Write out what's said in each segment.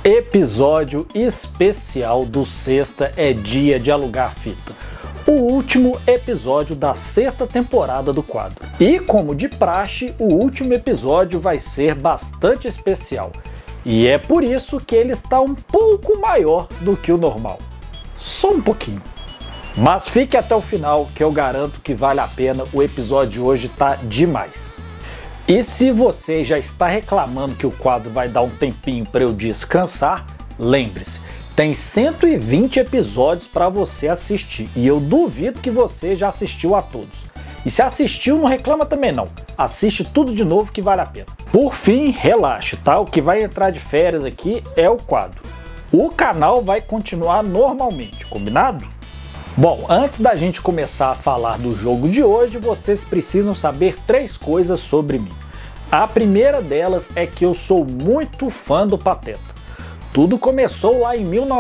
Episódio especial do Sexta é Dia de Alugar Fita. O último episódio da sexta temporada do quadro. E como de praxe, o último episódio vai ser bastante especial. E é por isso que ele está um pouco maior do que o normal. Só um pouquinho. Mas fique até o final que eu garanto que vale a pena, o episódio de hoje tá demais. E se você já está reclamando que o quadro vai dar um tempinho para eu descansar, lembre-se, tem 120 episódios para você assistir e eu duvido que você já assistiu a todos. E se assistiu, não reclama também não, assiste tudo de novo que vale a pena. Por fim, relaxe, tá? O que vai entrar de férias aqui é o quadro. O canal vai continuar normalmente, combinado? Bom, antes da gente começar a falar do jogo de hoje, vocês precisam saber 3 coisas sobre mim. A primeira delas é que eu sou muito fã do Pateta. Tudo começou lá em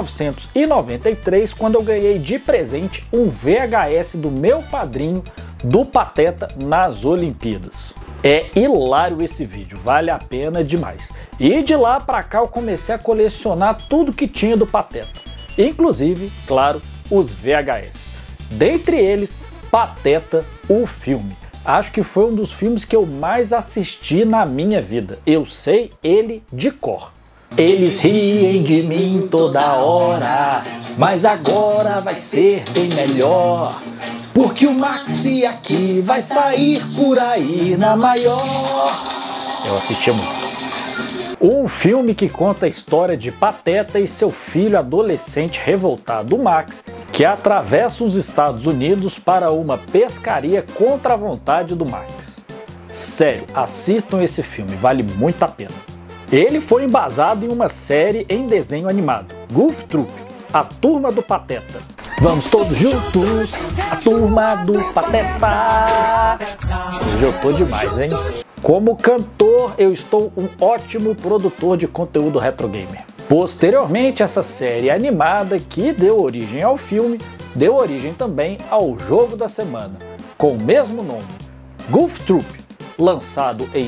1993, quando eu ganhei de presente um VHS do meu padrinho do Pateta nas Olimpíadas. É hilário esse vídeo, vale a pena demais. E de lá pra cá eu comecei a colecionar tudo que tinha do Pateta, inclusive, claro, os VHS. Dentre eles, Pateta, o filme. Acho que foi um dos filmes que eu mais assisti na minha vida. Eu sei ele de cor. Eles riem de mim toda hora, mas agora vai ser bem melhor, porque o Maxi aqui vai sair por aí na maior. Eu assisti muito. Um filme que conta a história de Pateta e seu filho adolescente revoltado, Max, que atravessa os Estados Unidos para uma pescaria contra a vontade do Max. Sério, assistam esse filme, vale muito a pena. Ele foi embasado em uma série em desenho animado, Goof Troop, a turma do Pateta. Vamos todos juntos, a turma do Pateta. Hoje eu tô demais, hein? Como cantor, eu estou um ótimo produtor de conteúdo retro gamer. Posteriormente, essa série animada que deu origem ao filme, deu origem também ao jogo da semana, com o mesmo nome, Goof Troop, lançado em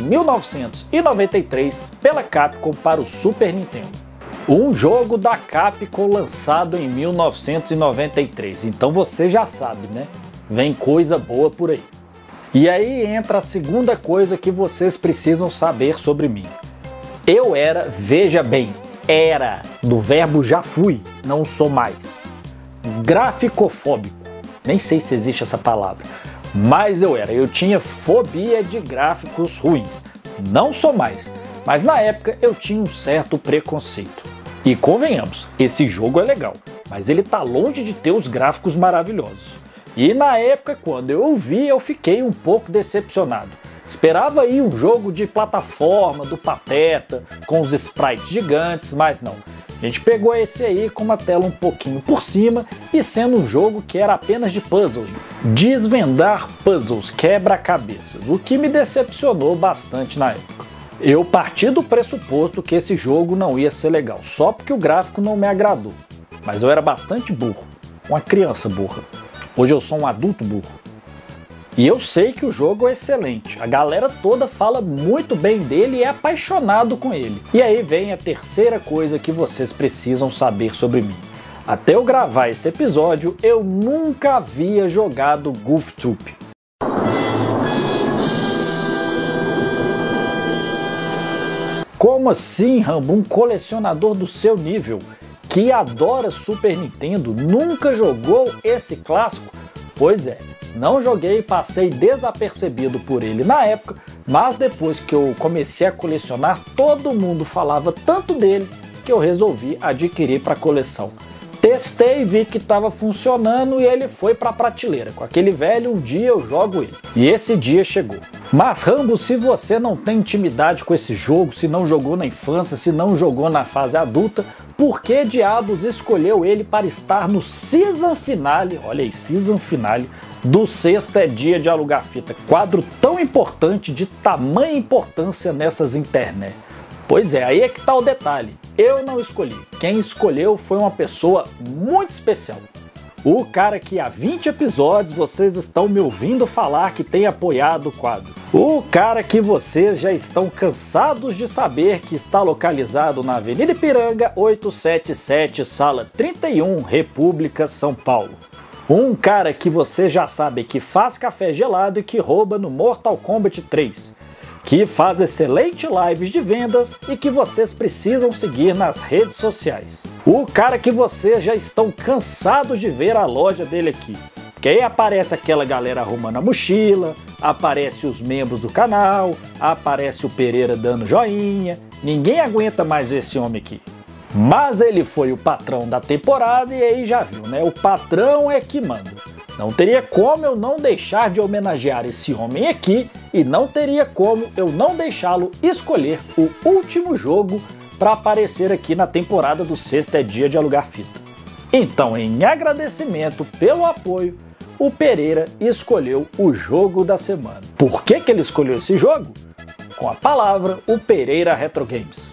1993 pela Capcom para o Super Nintendo. Um jogo da Capcom lançado em 1993, então você já sabe, né? Vem coisa boa por aí. E aí entra a segunda coisa que vocês precisam saber sobre mim. Eu era, veja bem, era, do verbo já fui, não sou mais, graficofóbico. Nem sei se existe essa palavra, mas eu tinha fobia de gráficos ruins. Não sou mais, mas na época eu tinha um certo preconceito. E convenhamos, esse jogo é legal, mas ele tá longe de ter os gráficos maravilhosos. E na época, quando eu vi, eu fiquei um pouco decepcionado. Esperava aí um jogo de plataforma do Pateta, com os sprites gigantes, mas não. A gente pegou esse aí com uma tela um pouquinho por cima e sendo um jogo que era apenas de puzzles. Desvendar puzzles, quebra-cabeças, o que me decepcionou bastante na época. Eu parti do pressuposto que esse jogo não ia ser legal, só porque o gráfico não me agradou. Mas eu era bastante burro, uma criança burra. Hoje eu sou um adulto burro. E eu sei que o jogo é excelente. A galera toda fala muito bem dele e é apaixonado com ele. E aí vem a terceira coisa que vocês precisam saber sobre mim. Até eu gravar esse episódio, eu nunca havia jogado Goof Troop. Como assim, Rambo? Um colecionador do seu nível, que adora Super Nintendo, nunca jogou esse clássico? Pois é, não joguei e passei desapercebido por ele na época, mas depois que eu comecei a colecionar, todo mundo falava tanto dele que eu resolvi adquirir para coleção. Testei, vi que estava funcionando e ele foi para a prateleira. Com aquele velho, um dia eu jogo ele. E esse dia chegou. Mas Rambo, se você não tem intimidade com esse jogo, se não jogou na infância, se não jogou na fase adulta, por que diabos escolheu ele para estar no Season Finale, olha aí, Season Finale, do Sexta é Dia de Alugar Fita, quadro tão importante, de tamanha importância nessas internet? Pois é, aí é que tá o detalhe, eu não escolhi, quem escolheu foi uma pessoa muito especial. O cara que há 20 episódios vocês estão me ouvindo falar que tem apoiado o quadro. O cara que vocês já estão cansados de saber que está localizado na Avenida Ipiranga 877, Sala 31, República, São Paulo. Um cara que você já sabe que faz café gelado e que rouba no Mortal Kombat 3. Que faz excelentes lives de vendas e que vocês precisam seguir nas redes sociais. O cara que vocês já estão cansados de ver a loja dele aqui. Que aí aparece aquela galera arrumando a mochila, aparece os membros do canal, aparece o Pereira dando joinha. Ninguém aguenta mais esse homem aqui. Mas ele foi o patrão da temporada e aí já viu, né? O patrão é que manda. Não teria como eu não deixar de homenagear esse homem aqui e não teria como eu não deixá-lo escolher o último jogo para aparecer aqui na temporada do Sexta é Dia de Alugar Fita. Então, em agradecimento pelo apoio, o Pereira escolheu o jogo da semana. Por que ele escolheu esse jogo? Com a palavra, o Pereira Retro Games.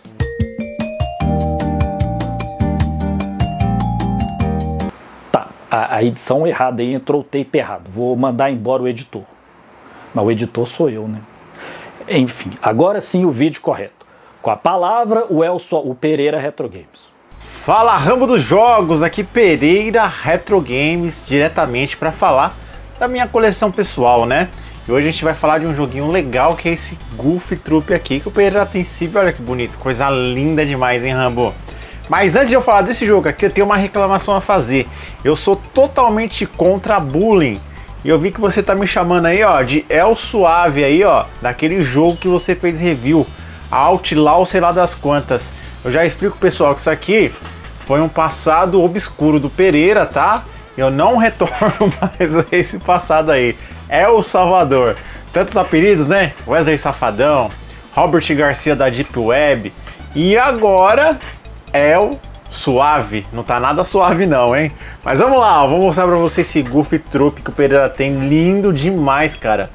Tá, a edição errada aí, entrou o tape errado. Vou mandar embora o editor. Mas o editor sou eu, né? Enfim, agora sim o vídeo correto. Com a palavra, o Pereira Retro Games. Fala Rambo dos Jogos, aqui Pereira Retro Games, diretamente para falar da minha coleção pessoal, né? E hoje a gente vai falar de um joguinho legal que é esse Goof Troop aqui, que o Pereira tem sido, olha que bonito, coisa linda demais, hein, Rambo? Mas antes de eu falar desse jogo aqui, eu tenho uma reclamação a fazer. Eu sou totalmente contra bullying. E eu vi que você tá me chamando aí, ó, de El Suave aí, ó, daquele jogo que você fez review, Outlaw, sei lá das quantas. Eu já explico, pessoal, que isso aqui foi um passado obscuro do Pereira, tá? Eu não retorno mais a esse passado aí. El Salvador. Tantos apelidos, né? Wesley Safadão, Robert Garcia da Deep Web. E agora, El Suave. Não tá nada suave não, hein? Mas vamos lá, ó, vou mostrar pra vocês esse Goof Troop que o Pereira tem. Lindo demais, cara.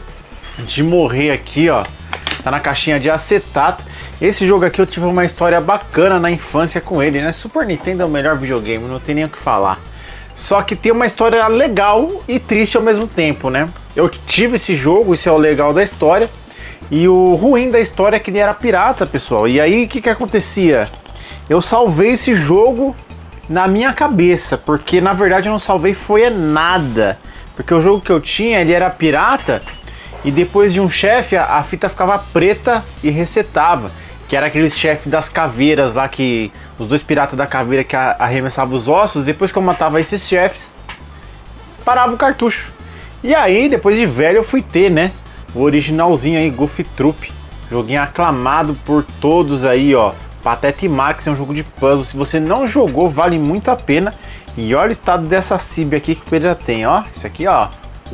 De morrer aqui, ó. Tá na caixinha de acetato. Esse jogo aqui eu tive uma história bacana na infância com ele, né? Super Nintendo é o melhor videogame, não tem nem o que falar. Só que tem uma história legal e triste ao mesmo tempo, né? Eu tive esse jogo, isso é o legal da história. E o ruim da história é que ele era pirata, pessoal. E aí, o que acontecia? Eu salvei esse jogo na minha cabeça, porque na verdade eu não salvei foi nada. Porque o jogo que eu tinha, ele era pirata, e depois de um chefe, a fita ficava preta e resetava. Que era aqueles chefes das caveiras lá, que os dois piratas da caveira que arremessavam os ossos. Depois que eu matava esses chefes, parava o cartucho. E aí, depois de velho, eu fui ter, né, o originalzinho aí, Goof Troop. Joguinho aclamado por todos aí, ó. Pateta e Max é um jogo de puzzle. Se você não jogou, vale muito a pena. E olha o estado dessa Cib aqui que o Pereira tem, ó. Isso aqui, ó.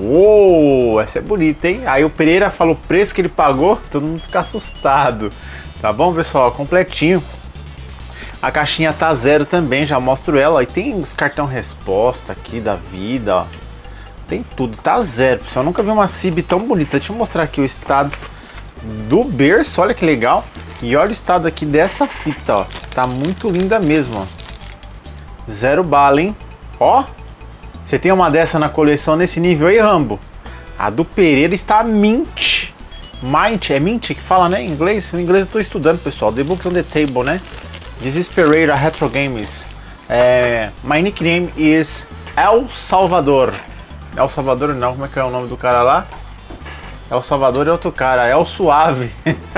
Uou, essa é bonita, hein? Aí o Pereira falou o preço que ele pagou, todo mundo fica assustado. Tá bom, pessoal? Completinho. A caixinha tá zero também, já mostro ela. E tem os cartão resposta aqui da vida, ó. Tem tudo, tá zero, pessoal. Eu nunca vi uma Cib tão bonita. Deixa eu mostrar aqui o estado do berço, olha que legal. E olha o estado aqui dessa fita, ó. Tá muito linda mesmo, ó. Zero bala, hein? Ó, você tem uma dessa na coleção nesse nível aí, Rambo? A do Pereira está mint. Mint, é mint que fala, né, em inglês? Em inglês eu tô estudando, pessoal. The Books on the Table, né? This is Pereira Retro Games. My nickname is El Salvador. El Salvador não, como é que é o nome do cara lá? El Salvador é outro cara, El Suave.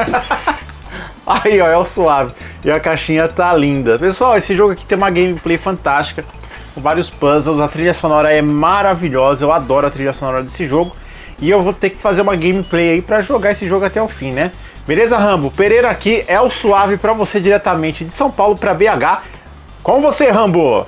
Aí, ó, El Suave. E a caixinha tá linda. Pessoal, esse jogo aqui tem uma gameplay fantástica, com vários puzzles, a trilha sonora é maravilhosa, eu adoro a trilha sonora desse jogo. E eu vou ter que fazer uma gameplay aí pra jogar esse jogo até o fim, né? Beleza, Rambo? Pereira aqui, é o Suave pra você diretamente de São Paulo pra BH. Com você, Rambo!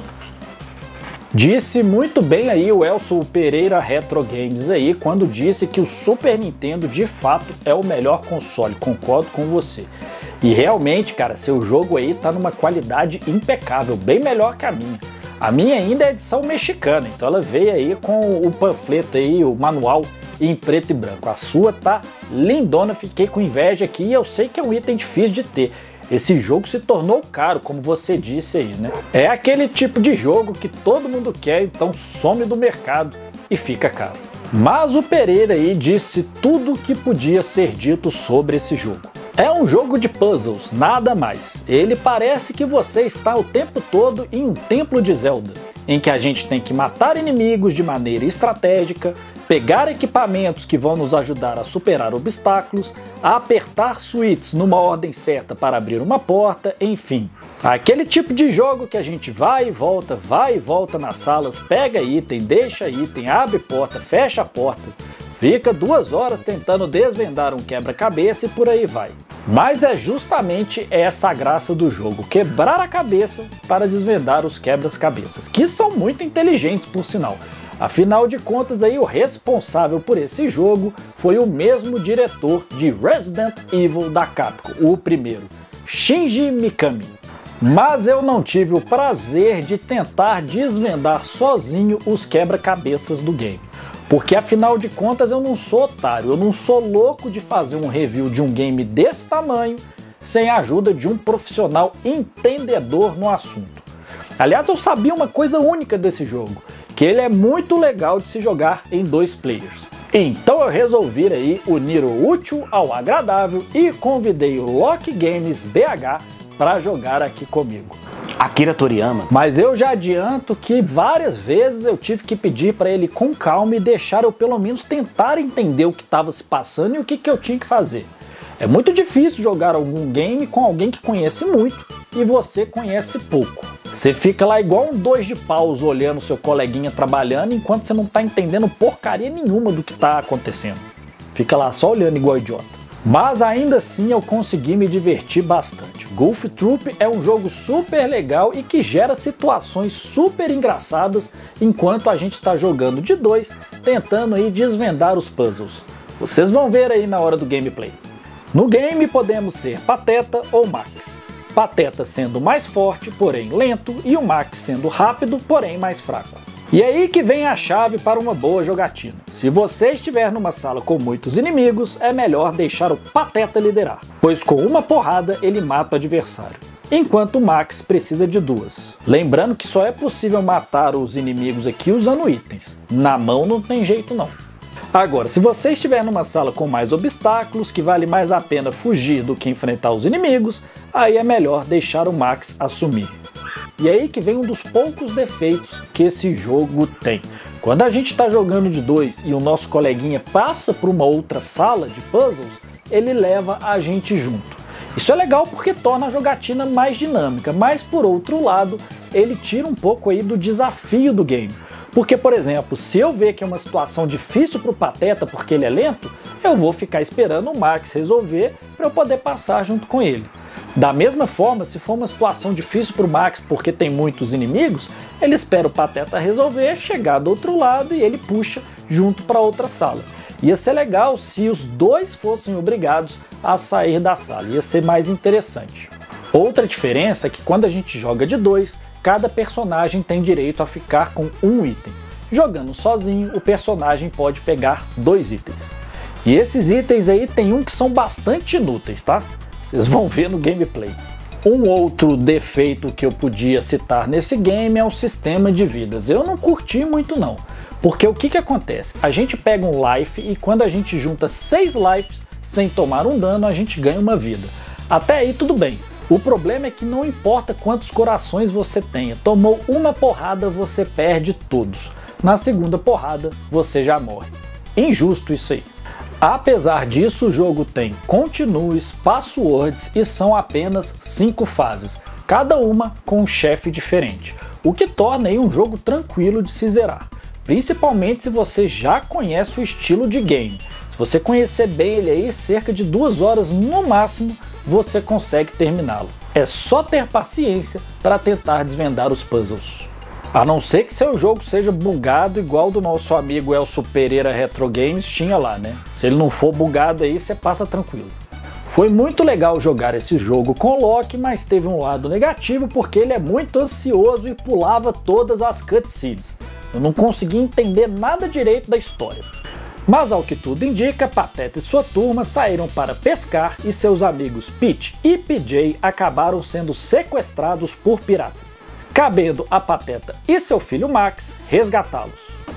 Disse muito bem aí o Elson Pereira Retro Games aí, quando disse que o Super Nintendo de fato é o melhor console, concordo com você. E realmente, cara, seu jogo aí tá numa qualidade impecável, bem melhor que a minha. A minha ainda é edição mexicana, então ela veio aí com o panfleto aí, o manual em preto e branco. A sua tá lindona, fiquei com inveja aqui e eu sei que é um item difícil de ter. Esse jogo se tornou caro, como você disse aí, né? É aquele tipo de jogo que todo mundo quer, então some do mercado e fica caro. Mas o Pereira aí disse tudo o que podia ser dito sobre esse jogo. É um jogo de puzzles, nada mais. Ele parece que você está o tempo todo em um templo de Zelda, em que a gente tem que matar inimigos de maneira estratégica, pegar equipamentos que vão nos ajudar a superar obstáculos, a apertar switches numa ordem certa para abrir uma porta, enfim. Aquele tipo de jogo que a gente vai e volta nas salas, pega item, deixa item, abre porta, fecha a porta, fica 2 horas tentando desvendar um quebra-cabeça e por aí vai. Mas é justamente essa a graça do jogo, quebrar a cabeça para desvendar os quebra-cabeças, que são muito inteligentes por sinal. Afinal de contas aí o responsável por esse jogo foi o mesmo diretor de Resident Evil da Capcom, o primeiro, Shinji Mikami. Mas eu não tive o prazer de tentar desvendar sozinho os quebra-cabeças do game. Porque afinal de contas eu não sou otário, eu não sou louco de fazer um review de um game desse tamanho sem a ajuda de um profissional entendedor no assunto. Aliás, eu sabia uma coisa única desse jogo, que ele é muito legal de se jogar em 2 players. Então eu resolvi aí unir o útil ao agradável e convidei o Lock Games BH para jogar aqui comigo. Akira Toriyama. Mas eu já adianto que várias vezes eu tive que pedir para ele com calma e deixar eu pelo menos tentar entender o que estava se passando e o que eu tinha que fazer. É muito difícil jogar algum game com alguém que conhece muito e você conhece pouco. Você fica lá igual um 2 de paus olhando seu coleguinha trabalhando enquanto você não está entendendo porcaria nenhuma do que está acontecendo. Fica lá só olhando igual idiota. Mas ainda assim eu consegui me divertir bastante. Golf Troop é um jogo super legal e que gera situações super engraçadas enquanto a gente está jogando de 2, tentando aí desvendar os puzzles. Vocês vão ver aí na hora do gameplay. No game podemos ser Pateta ou Max. Pateta sendo mais forte, porém lento, e o Max sendo rápido, porém mais fraco. E aí que vem a chave para uma boa jogatina. Se você estiver numa sala com muitos inimigos, é melhor deixar o Pateta liderar, pois com uma porrada ele mata o adversário, enquanto o Max precisa de 2. Lembrando que só é possível matar os inimigos aqui usando itens, na mão não tem jeito não. Agora, se você estiver numa sala com mais obstáculos, que vale mais a pena fugir do que enfrentar os inimigos, aí é melhor deixar o Max assumir. E aí que vem um dos poucos defeitos que esse jogo tem. Quando a gente está jogando de 2 e o nosso coleguinha passa por uma outra sala de puzzles, ele leva a gente junto. Isso é legal porque torna a jogatina mais dinâmica, mas por outro lado, ele tira um pouco aí do desafio do game. Porque, por exemplo, se eu ver que é uma situação difícil para o Pateta porque ele é lento, eu vou ficar esperando o Max resolver para eu poder passar junto com ele. Da mesma forma, se for uma situação difícil para o Max porque tem muitos inimigos, ele espera o Pateta resolver, chegar do outro lado e ele puxa junto para outra sala. Ia ser legal se os 2 fossem obrigados a sair da sala, ia ser mais interessante. Outra diferença é que quando a gente joga de 2, cada personagem tem direito a ficar com um item. Jogando sozinho, o personagem pode pegar 2 itens. E esses itens aí tem um que são bastante inúteis, tá? Vocês vão ver no gameplay. Um outro defeito que eu podia citar nesse game é o sistema de vidas. Eu não curti muito não, porque o que acontece? A gente pega um life e quando a gente junta 6 lives sem tomar um dano, a gente ganha uma vida. Até aí tudo bem. O problema é que não importa quantos corações você tenha, tomou uma porrada, você perde todos. Na segunda porrada, você já morre. Injusto isso aí. Apesar disso, o jogo tem continues, passwords e são apenas 5 fases, cada uma com um chefe diferente, o que torna aí um jogo tranquilo de se zerar, principalmente se você já conhece o estilo de game. Se você conhecer bem ele aí, cerca de 2 horas no máximo, você consegue terminá-lo. É só ter paciência para tentar desvendar os puzzles. A não ser que seu jogo seja bugado igual do nosso amigo Elcio Pereira Retro Games tinha lá, né? Se ele não for bugado aí, você passa tranquilo. Foi muito legal jogar esse jogo com o Lock, mas teve um lado negativo porque ele é muito ansioso e pulava todas as cutscenes. Eu não consegui entender nada direito da história. Mas ao que tudo indica, Pateta e sua turma saíram para pescar e seus amigos Peach e PJ acabaram sendo sequestrados por piratas, cabendo a Pateta e seu filho Max resgatá-los.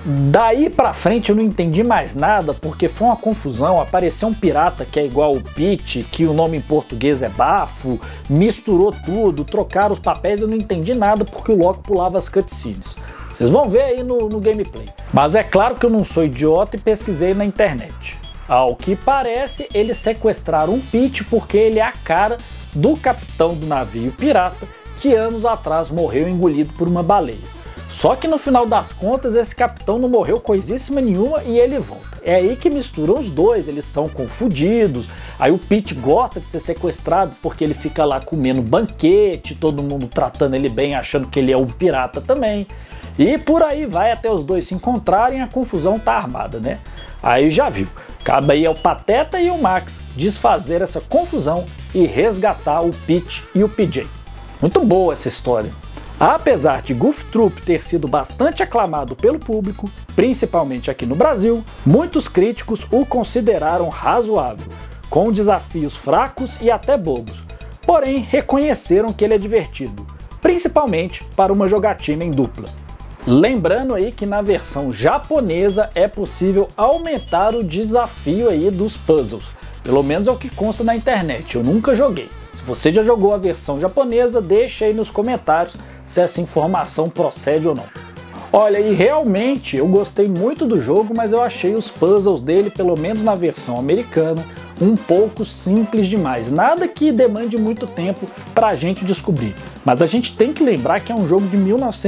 Daí pra frente eu não entendi mais nada, porque foi uma confusão, apareceu um pirata que é igual o Peach, que o nome em português é Bafo, misturou tudo, trocaram os papéis, eu não entendi nada porque o Loki pulava as cutscenes. Vocês vão ver aí no gameplay. Mas é claro que eu não sou idiota e pesquisei na internet. Ao que parece, eles sequestraram um Peach porque ele é a cara do capitão do navio pirata que anos atrás morreu engolido por uma baleia. Só que no final das contas esse capitão não morreu coisíssima nenhuma e ele volta. É aí que misturam os dois, eles são confundidos. Aí o Peach gosta de ser sequestrado porque ele fica lá comendo banquete, todo mundo tratando ele bem, achando que ele é um pirata também. E por aí vai até os dois se encontrarem, a confusão tá armada, né? Aí já viu, cabe aí ao Pateta e o Max desfazer essa confusão e resgatar o Peach e o PJ. Muito boa essa história. Apesar de Goof Troop ter sido bastante aclamado pelo público, principalmente aqui no Brasil, muitos críticos o consideraram razoável, com desafios fracos e até bobos, porém reconheceram que ele é divertido, principalmente para uma jogatina em dupla. Lembrando aí que na versão japonesa é possível aumentar o desafio aí dos puzzles, pelo menos é o que consta na internet, eu nunca joguei. Se você já jogou a versão japonesa, deixa aí nos comentários se essa informação procede ou não. Olha, e realmente eu gostei muito do jogo, mas eu achei os puzzles dele, pelo menos na versão americana, um pouco simples demais. Nada que demande muito tempo pra gente descobrir. Mas a gente tem que lembrar que é um jogo de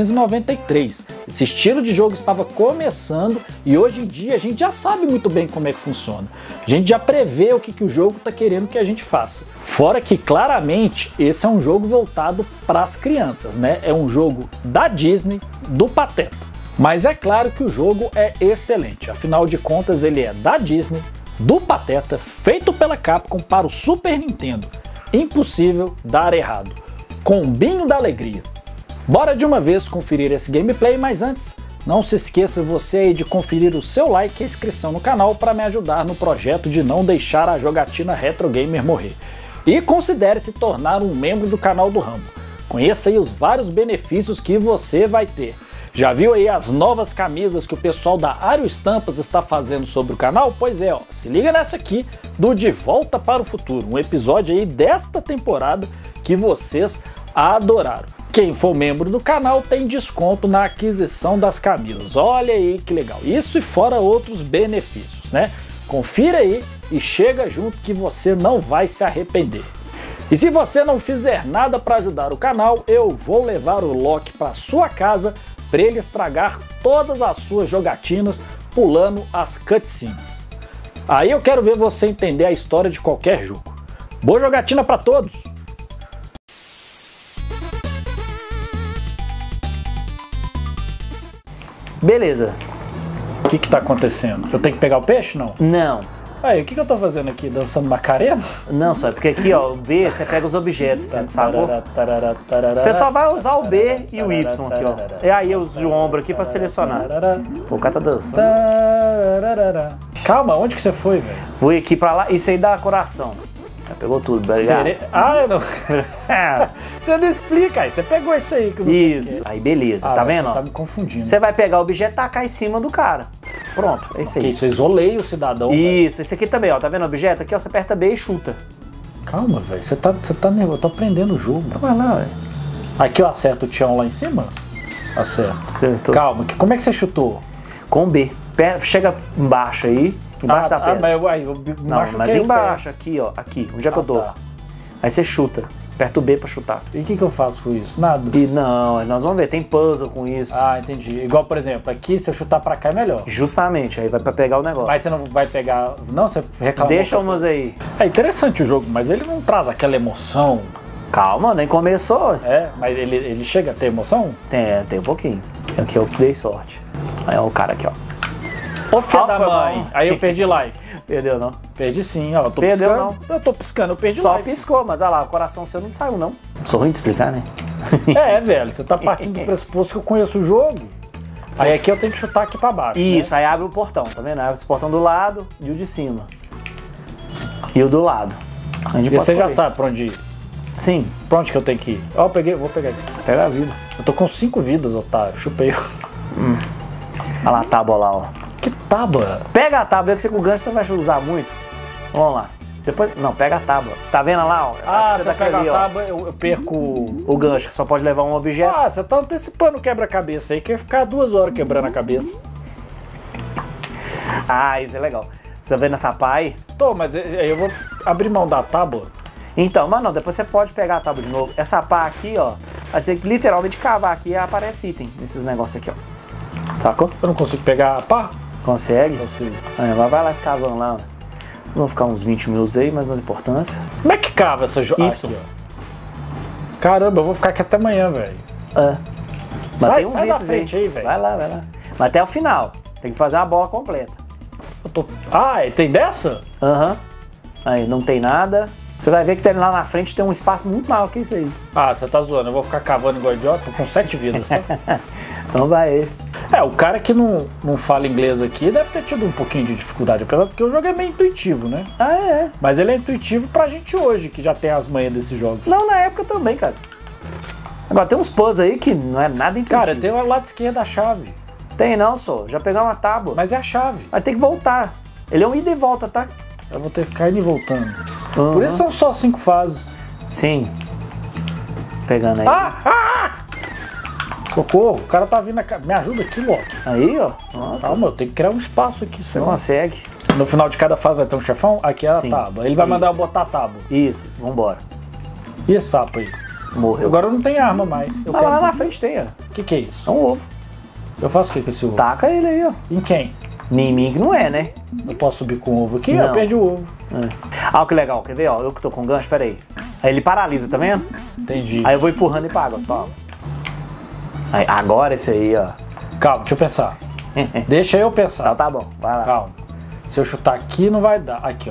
1993. Esse estilo de jogo estava começando e hoje em dia a gente já sabe muito bem como é que funciona. A gente já prevê o que o jogo está querendo que a gente faça. Fora que claramente esse é um jogo voltado para as crianças, né? É um jogo da Disney, do Pateta. Mas é claro que o jogo é excelente. Afinal de contas ele é da Disney, do Pateta, feito pela Capcom para o Super Nintendo. Impossível dar errado. Combinho da alegria. Bora de uma vez conferir esse gameplay, mas antes, não se esqueça você aí de conferir o seu like e a inscrição no canal para me ajudar no projeto de não deixar a jogatina Retro Gamer morrer. E considere se tornar um membro do canal do Rambo. Conheça aí os vários benefícios que você vai ter. Já viu aí as novas camisas que o pessoal da Ario Estampas está fazendo sobre o canal? Pois é, ó, se liga nessa aqui do De Volta para o Futuro, um episódio aí desta temporada que vocês adoraram. Quem for membro do canal tem desconto na aquisição das camisas. Olha aí que legal. Isso e fora outros benefícios, né? Confira aí e chega junto que você não vai se arrepender. E se você não fizer nada para ajudar o canal, eu vou levar o Loki para sua casa para ele estragar todas as suas jogatinas pulando as cutscenes. Aí eu quero ver você entender a história de qualquer jogo. Boa jogatina para todos! Beleza. O que tá acontecendo? Eu tenho que pegar o peixe, não? Não. Aí, o que eu tô fazendo aqui? Dançando Macarena? Não, só porque aqui, ó, o B, você pega os objetos, tá, sacou? Você só vai usar o B e o Y aqui, ó. E aí eu uso o ombro aqui pra selecionar. Pô, o cara tá dançando. Calma, onde que você foi, velho? Fui aqui pra lá, isso aí dá coração. Já pegou tudo, obrigado. Ah, não. Você não explica aí, você pegou isso aí que você Isso, quer. Aí beleza, tá vendo? Você tá me confundindo. Você vai pegar o objeto e tacar em cima do cara. Pronto, é isso aí. Isso, eu isolei o cidadão. Isso, esse aqui também, ó, tá vendo o objeto? Aqui, ó, você aperta B e chuta. Calma, velho, você tá nervoso, eu tô aprendendo o jogo. Então vai lá, velho. Aqui eu acerto o tião lá em cima? Acerto. Acertou. Calma, como é que você chutou? Com B. Chega embaixo aí, embaixo da pedra. Não, mas embaixo, aqui, ó, aqui, onde é que eu tô? Tá. Aí você chuta, aperta o B pra chutar. E o que eu faço com isso? Nada. E não, nós vamos ver, tem puzzle com isso. Ah, entendi. Igual, por exemplo, aqui se eu chutar pra cá é melhor. Justamente, aí vai pra pegar o negócio. Mas você não vai pegar... Não, você reclama. Deixa umas aí. É interessante o jogo, mas ele não traz aquela emoção. Calma, nem começou. É, mas ele chega a ter emoção? Tem um pouquinho. Aqui eu dei sorte. Aí ó, o cara aqui, ó. Ô filho da mãe, aí eu perdi life. Perdeu não? Perdi sim, ó, eu tô Perdeu piscando. não. Eu tô piscando, eu perdi Só life. piscou, mas olha lá, o coração seu não saiu não. Sou ruim de explicar, né? É, velho, você tá partindo do pressuposto que eu conheço o jogo. Aí aqui eu tenho que chutar aqui pra baixo. Isso, né? aí abre o portão, tá vendo? Abre esse portão do lado e o de cima. E o do lado. E você já sabe pra onde ir? Sim. Pra onde que eu tenho que ir? Ó, vou pegar esse aqui. Pega a vida. Eu tô com 5 vidas, otário. Chupei. Olha lá a tábua lá, ó. Que tábua? Pega a tábua, que você com o gancho você vai usar muito. Vamos lá. Depois, não, pega a tábua. Tá vendo lá, ó? Ah, se eu pegar a tábua, eu perco... O gancho, que só pode levar um objeto. Ah, você tá antecipando o quebra-cabeça aí, que ia ficar 2 horas quebrando a cabeça. Ah, isso é legal. Você tá vendo essa pá aí? Tô, mas eu vou abrir mão da tábua. Então, mas não, depois você pode pegar a tábua de novo. Essa pá aqui, ó, a gente tem que literalmente cavar aqui e aparece item nesses negócios aqui, ó. Sacou? Eu não consigo pegar a pá? Consegue? Consigo. Vai lá escavando lá. Vamos ficar uns 20 minutos aí, mas não tem importância. Como é que cava essa Y. aqui, ó? Caramba, eu vou ficar aqui até amanhã, velho. Mas tem uns sai da itens frente aí, velho. Vai lá. Mas até o final. Tem que fazer uma bola completa. Ah, tem dessa? Aham. Aí, não tem nada. Você vai ver que lá na frente tem um espaço muito maior que isso aí. Ah, você tá zoando. Eu vou ficar cavando igual idiota? Tô com 7 vidas, tá? Então vai aí. O cara que não fala inglês aqui deve ter tido um pouquinho de dificuldade, apesar de que o jogo é meio intuitivo, né? Ah, é. Mas ele é intuitivo pra gente hoje, que já tem as manhas desses jogos. Não, na época também, cara. Agora tem uns puzzles aí que não é nada intuitivo. Cara, tem o lado esquerdo da chave. Tem não, só. Já pegar uma tábua. Mas é a chave. Vai ter que voltar. Ele é um ida e volta, tá? Eu vou ter que ficar indo e voltando. Uhum. Por isso são só 5 fases. Sim. Pegando aí. Socorro, o cara tá vindo. Me ajuda aqui, Loki. Aí, ó. Calma, eu tenho que criar um espaço aqui. Você consegue. No final de cada fase vai ter um chefão? Aqui é a tábua. Ele vai mandar eu botar a tábua. Isso, vambora. E esse sapo aí? Morreu. Agora eu não tenho arma mais. Lá na frente tem, ó. O que é isso? É um ovo. Eu faço o que com esse ovo? Taca ele aí, ó. Em quem? Em mim que não é, né? Eu posso subir com o ovo aqui? Não. Eu perdi o ovo. Ah, que legal. Quer ver, ó? Eu que tô com gancho, pera aí. Aí ele paralisa, tá vendo? Entendi. Aí eu vou empurrando e pago, ó. Toma. Aí, agora esse aí, ó. Calma, deixa eu pensar. Deixa eu pensar. Então tá bom, vai lá. Calma. Se eu chutar aqui, não vai dar. Aqui, ó.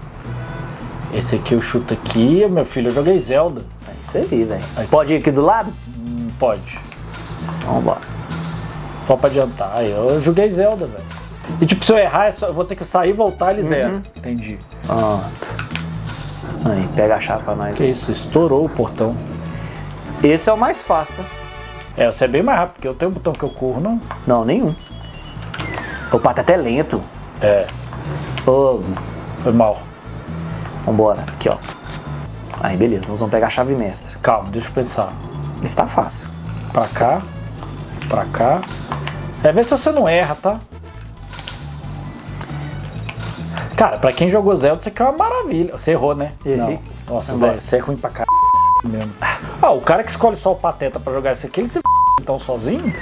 Esse aqui eu chuto aqui. Meu filho, eu joguei Zelda. É isso aí, velho. Pode ir aqui do lado? Pode. Vambora. Só pra adiantar. Aí, eu joguei Zelda, velho. E tipo, se eu errar, eu vou ter que sair, voltar, ele zero. Entendi. Pronto. Aí, pega a chave pra nós. Que isso, estourou o portão. Esse é o mais fácil, tá? Você é bem mais rápido, porque eu tenho um botão que eu corro, não? Não, nenhum. Opa, tá até lento. Ô, Foi mal. vambora. Aqui, ó. Aí, beleza. Nós vamos pegar a chave mestra. Calma, deixa eu pensar. Esse tá fácil. Pra cá. Pra cá. Vê se você não erra, tá? Cara, pra quem jogou Zelda, isso aqui é uma maravilha. Você errou, né? Errei. Não. Nossa, velho, você é ruim pra caralho mesmo. O cara que escolhe só o Pateta pra jogar isso aqui, ele se então sozinho?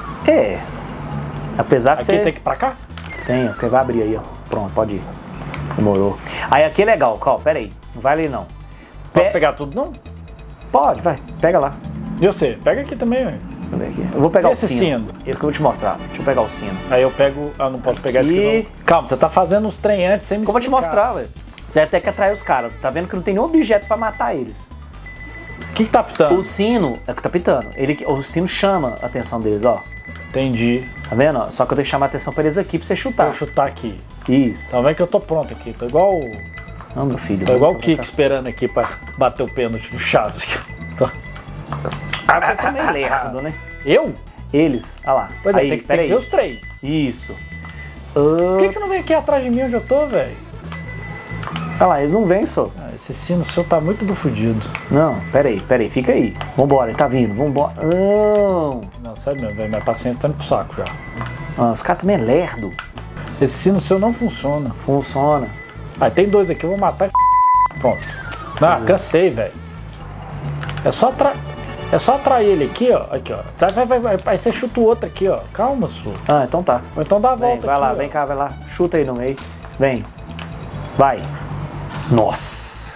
Apesar que Aqui você... tem que ir pra cá? Tem, ó. Vai abrir aí, ó. Pronto, pode ir. Demorou. Aí aqui é legal. Ó, pera aí. Não vai ali, não. Pode pegar tudo, não? Pode, vai. Pega lá. E você? Pega aqui também, velho. Deixa eu ver aqui. Eu vou pegar Esse o sino. Esse que eu vou te mostrar. Deixa eu pegar o sino. Aí eu pego... não posso pegar Aqui. esse aqui, não. Calma, você tá fazendo uns trem antes sem me Eu vou te explicar. mostrar, velho. Você vai ter que atrair os caras. Tá vendo que não tem nenhum objeto pra matar eles. O que tá pitando? O sino é o que tá pitando. O sino chama a atenção deles, ó. Entendi. Tá vendo? Ó? Só que eu tenho que chamar a atenção pra eles aqui pra você chutar. Vou chutar aqui. Isso. Então vem que eu tô pronto aqui. Tô igual... Não, meu filho. Tô igual o Kiko esperando aqui pra bater o pênalti do Chaves. Tô... Só que você é meio lerdo, né? Eu? Eles. Olha lá. Pois aí, tem que ver os 3. Isso. Por que você não vem aqui atrás de mim onde eu tô, velho? Olha lá, eles não vêm, só. Esse sino seu tá muito do fudido. Não, pera aí, fica aí. Vambora, ele tá vindo, vambora. Não, sério mesmo, velho, minha paciência tá indo pro saco já. Os caras também é lerdo. Esse sino seu não funciona. Funciona. Tem 2 aqui, eu vou matar e pronto. Cansei, velho. É só atrair ele aqui, ó. Aqui, ó. Vai. Aí você chuta o outro aqui, ó. Calma, Su. Então tá. Ou então dá a volta vai aqui, lá, ó. vem cá, vai lá. Chuta aí no meio. Vem. Vai. Nossa.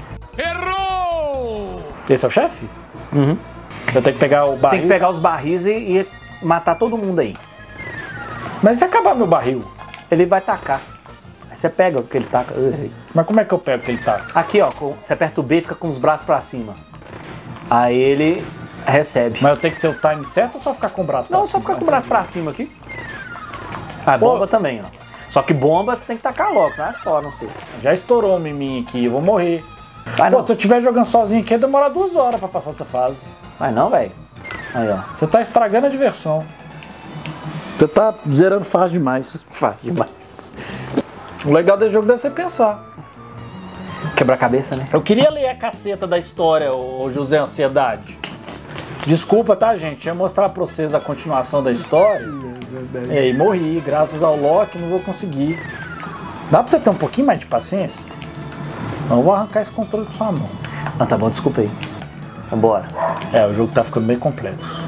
Errou! Esse é o chefe? Eu tenho que pegar o barril. Tem que pegar os barris e matar todo mundo aí. Mas se acabar meu barril? Ele vai tacar. Aí você pega o que ele taca. Mas como é que eu pego o que ele tá? Aqui, ó. Você aperta o B e fica com os braços pra cima. Aí ele recebe. Mas eu tenho que ter o time certo ou só ficar com o braço pra Não, cima? só ficar com o braço pra cima aqui. Bomba também, ó. Só que bomba você tem que tacar logo, senão elas fora, não sei. Já estourou um miminho aqui, eu vou morrer. Vai não. Se eu estiver jogando sozinho aqui, demora 2 horas pra passar essa fase. Vai não, velho. Aí, ó. Você tá estragando a diversão. Você tá zerando fácil demais. Fácil demais. O legal desse jogo deve ser pensar. Quebrar a cabeça, né? Eu queria ler a caceta da história, ô José Ansiedade. Desculpa, tá, gente? Eu ia mostrar pra vocês a continuação da história. E morri, graças ao Loki, não vou conseguir. Dá pra você ter um pouquinho mais de paciência? Não, eu vou arrancar esse controle com sua mão. Ah, tá bom, desculpa aí. Vambora. É, o jogo tá ficando bem complexo.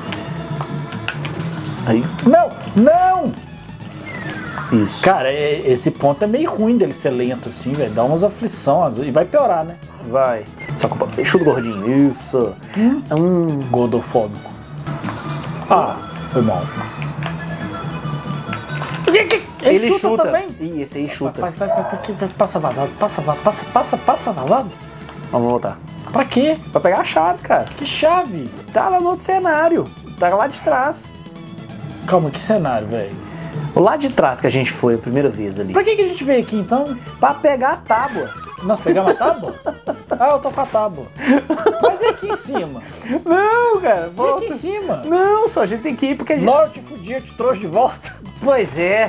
Aí. Não! Não! Isso. Cara, esse ponto é meio ruim dele ser lento assim, velho. Dá umas aflições e vai piorar, né? Vai. Só culpa. Chuta o gordinho. Isso. Gordofóbico. Ah, foi mal. Ele chuta também? Ih, esse aí chuta. Vai, passa vazado. Passa vazado. Vamos voltar. Pra quê? Pra pegar a chave, cara. Que chave? Tá lá no outro cenário. Tá lá de trás. Calma, que cenário, velho? O lado de trás que a gente foi a primeira vez ali. Pra que a gente veio aqui então? Pra pegar a tábua. Nós pegamos a tábua? Ah, eu tô com a tábua. Mas é aqui em cima. Não, cara. É aqui em cima. Não, só a gente tem que ir porque a gente... Norte fudia, te trouxe de volta. Pois é.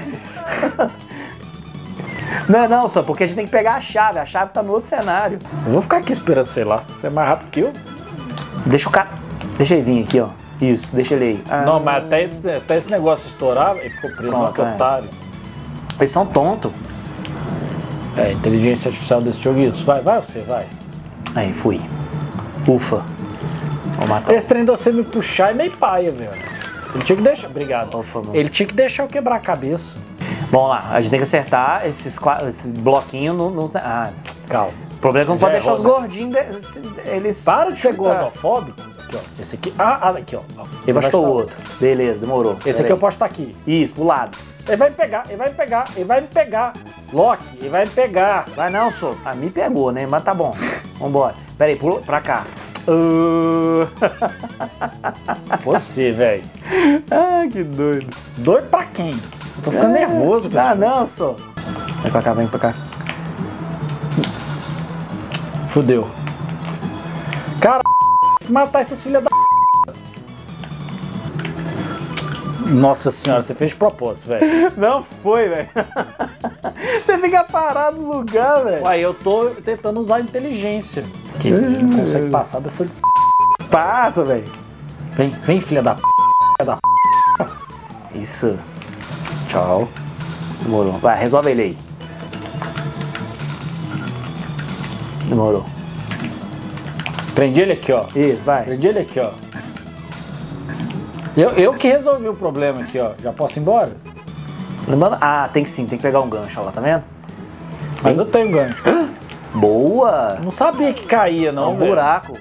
Não, só porque a gente tem que pegar a chave. A chave tá no outro cenário. Eu vou ficar aqui esperando, sei lá. Você é mais rápido que eu? Deixa o cara... Deixa ele vir aqui, ó. Isso, deixa ele aí. Não, mas até esse negócio estourar, ele ficou preso. Pronto, no otário. Eles são tontos. É, inteligência artificial desse jogo é isso. Vai você, vai. Aí, fui. Ufa. Vou matar. Esse trem de você me puxar é meio paia, velho. Ele tinha que deixar... Obrigado. Ufa, mano. Ele tinha que deixar eu quebrar a cabeça. Vamos lá, a gente tem que acertar esse bloquinho no... Ah, Calma. o problema é que não pode deixar errou, os né? gordinhos... Eles... Para de ser chutar. gordofóbico. Aqui, ó. Esse aqui... Ah, aqui, ó. Ele vai chutar o outro. Beleza, demorou. Esse aqui eu posso estar aqui. Isso, pro lado. Ele vai me pegar, ele vai me pegar, ele vai me pegar. Loki, ele vai me pegar. Vai não, sou. A mim pegou, né? Mas tá bom. Vambora. Pera aí, pula pra cá. Você, velho. Ai, que doido. Doido pra quem? Eu tô ficando nervoso, pessoal. Ah, não, sou. Vem pra cá, vem pra cá. Fudeu. Cara, matar esses filha da... Nossa senhora, você fez de propósito, velho. Não foi, velho. Você fica parado no lugar, velho. Uai, eu tô tentando usar a inteligência. Que isso, a gente não consegue passar dessa... Passa, velho. Vem, filha da... Isso. Tchau. Demorou. Vai, resolve ele aí. Demorou. Prendi ele aqui, ó. Isso, vai. Prendi ele aqui, ó. Eu que resolvi o problema aqui, ó. Já posso ir embora? Lembrando... Ah, tem que sim, tem que pegar um gancho, ó lá, tá vendo? Mas eu tenho gancho. Boa! Não sabia que caía, não, um velho. buraco.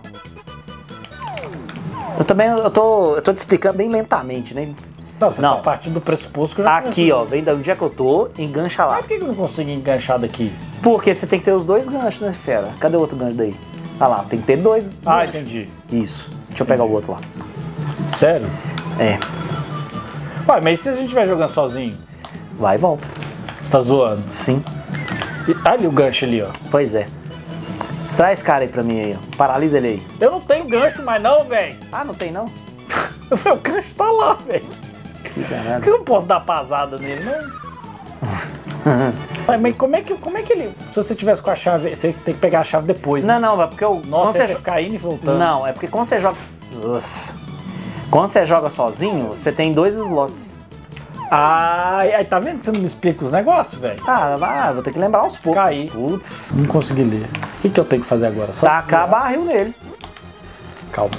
Eu também, eu tô te explicando bem lentamente, né? Não, você Não. tá partindo do pressuposto que eu já Aqui, ó, vem da onde é que eu tô, engancha lá. Mas por que eu não consigo enganchar daqui? Porque você tem que ter os dois ganchos, né, fera? Cadê o outro gancho daí? Ah lá, tem que ter dois Ah, ganchos. entendi. Isso. Deixa eu pegar o outro lá. Sério? É. Ué, mas e se a gente estiver jogando sozinho? Vai e volta. Você tá zoando? Sim. Ali o gancho ali, ó. Pois é. Extrai esse cara aí pra mim aí, ó. Paralisa ele aí. Eu não tenho gancho mais não, velho. Ah, não tem não? O gancho tá lá, velho. Que Por que danado. eu não posso dar pasada nele, não? Ué, mas como é que ele... Se você tivesse com a chave, você tem que pegar a chave depois. Não, não, é porque eu... Nossa, quando você você ficar indo e voltando. Não, é porque quando você joga... Nossa. Quando você joga sozinho, você tem dois slots. Ah, aí tá vendo que você não me explica os negócios, velho? Vou ter que lembrar uns poucos. Caí. Putz. Não consegui ler. O que eu tenho que fazer agora? Só Tacar barril nele. Calma.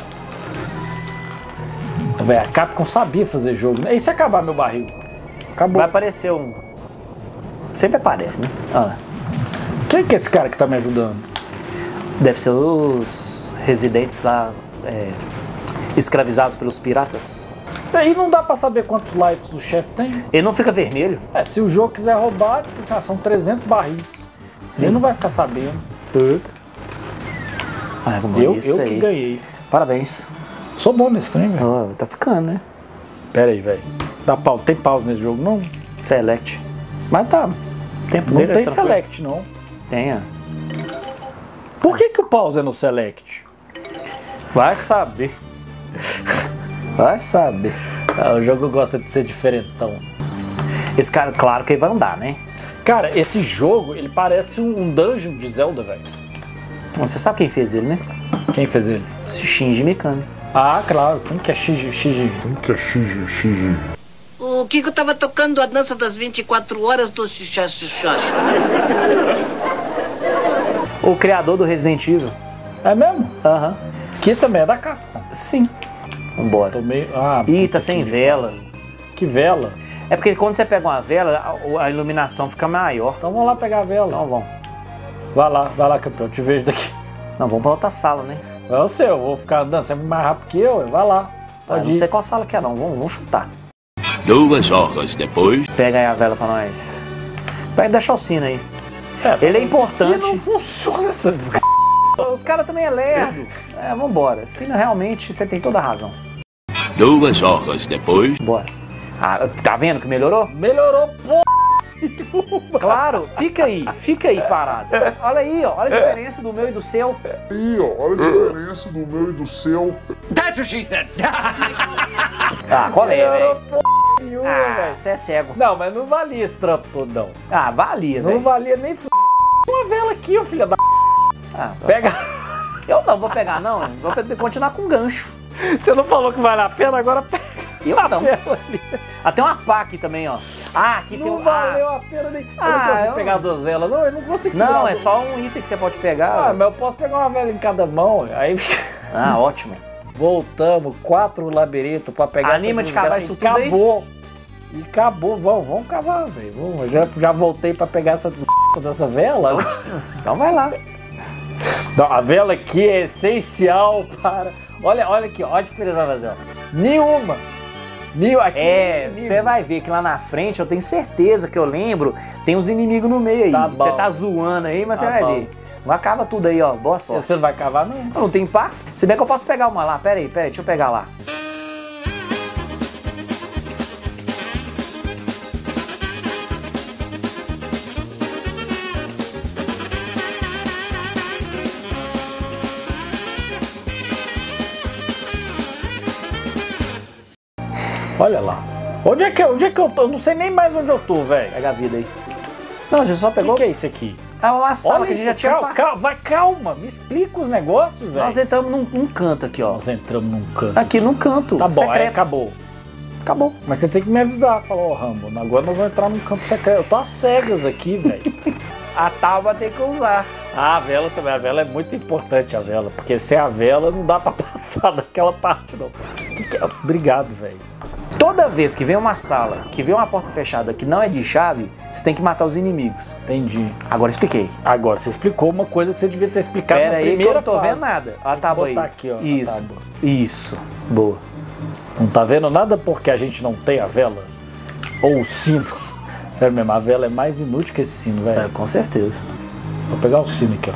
Velho, a Capcom sabia fazer jogo, né? E se acabar meu barril? Acabou. Vai aparecer um... Sempre aparece, né? Ah, Quem que é esse cara que tá me ajudando? deve ser os residentes lá, escravizados pelos piratas. E aí não dá pra saber quantos lives o chefe tem. Ele não fica vermelho. É, se o jogo quiser roubar, tipo assim, são 300 barris. Sim. Ele não vai ficar sabendo. Ah, como Eu isso que aí. ganhei. Parabéns. Sou bom nesse trem, velho. Tá ficando, né? Pera aí, velho. Dá pause. Tem pause nesse jogo, não? Select. Mas tá. O tempo Não dele é tem tranquilo. select, não. Tenha. Por que o pause é no select? Vai saber. Vai saber. Ah, o jogo gosta de ser diferentão. Esse cara, claro que ele vai andar, né? Cara, esse jogo, ele parece um dungeon de Zelda, velho. Você sabe quem fez ele, né? Quem fez ele? Shinji Mikami. Ah, claro. Quem que é Shinji? Quem que é Shinji? O Kiko tava tocando a dança das 24 horas do Xuxa. O criador do Resident Evil. É mesmo? Aham. Que também é da Capcom. Sim. Vambora. Tomei... Ah, Ih, tá sem vela. Que vela? É porque quando você pega uma vela, a iluminação fica maior. Então vamos lá pegar a vela. Então vamos. Vai lá, campeão. Te vejo daqui. Não, vamos pra outra sala, né? É o seu, eu vou ficar andando sempre mais rápido que eu. Vai lá. Pode Não ir. sei qual sala que é não, vamos chutar. 2 horas depois. Pega aí a vela pra nós. Vai deixar o sino aí. É, Ele é importante. Não funciona essa desgraça. Os caras também é lerdo. É, vambora. Sino realmente, você tem toda a razão. 2 horas depois. Bora. Ah, tá vendo que melhorou? Melhorou, pô. Claro, fica aí parado. Olha aí, ó, olha a diferença do meu e do seu. Aí, ó, olha a diferença do meu e do seu. That's what she said. Ah, qual é, Melhorou, velho? pô, nenhuma, Ah, velho. você é cego. Não, mas não valia esse trampo todo, não. Ah, valia, Não velho. valia nem uma vela aqui, ô filha da... Ah, Pega... Eu não vou pegar, não. Vou continuar com gancho. Você não falou que vale a pena, agora pega Eu a não. vela ali. Ah, tem uma pá aqui também, ó. Ah, aqui tem Não um... valeu a pena nem... eu não Ah, consigo eu- pegar 2 velas, não. Eu não consigo Não, segurar é só um item que você pode pegar. Ah, mas eu posso pegar uma vela em cada mão. Aí Ah, ótimo. voltamos, 4 labirintos pra pegar Anima essa de cavar desgraça. isso tudo aí? Acabou. E acabou. Vamos cavar, velho. Já voltei pra pegar essa desgraça dessa vela. Então vai lá. Não, a vela aqui é essencial para... Olha aqui, ó a diferença da vela. Nenhuma. Aqui É, nenhum você vai ver que lá na frente, eu tenho certeza que eu lembro, tem uns inimigos no meio aí. Tá bom. Você tá zoando aí, mas Tá você vai bom. ver. Acaba tudo aí, ó. Boa sorte. Você não vai cavar, não? Eu não tem pá? Se bem que eu posso pegar uma lá. Pera aí, deixa eu pegar lá. Olha lá. Onde é que eu tô? Eu não sei nem mais onde eu tô, velho. Pega a vida aí. Não, a gente só O pegou... que é isso aqui? É uma sala Olha que a gente isso, já tinha passado. calma, me explica os negócios, velho. Nós entramos num canto aqui, ó. Nós entramos num canto. Aqui num canto. Tá bom, secreto. aí acabou. Acabou. Mas você tem que me avisar. Falou, ô Rambo, agora nós vamos entrar num campo secreto. Eu tô às cegas aqui, velho. A tábua tem que usar. Ah, a vela também. A vela é muito importante, a vela. Porque sem a vela não dá pra passar daquela parte, não. Que é? Obrigado, velho. Toda vez que vem uma sala, que vem uma porta fechada que não é de chave, você tem que matar os inimigos. Entendi. Agora expliquei. Agora, você explicou uma coisa que você devia ter explicado Pera na aí que eu primeira não tô fase. vendo nada. Ó a Tem que tábua aí. botar aqui, ó, a Isso. tábua. Isso. Boa. Não tá vendo nada porque a gente não tem a vela? Ou o sino? Sério mesmo, a vela é mais inútil que esse sino, É, velho. com certeza. Vou pegar o sino aqui, ó.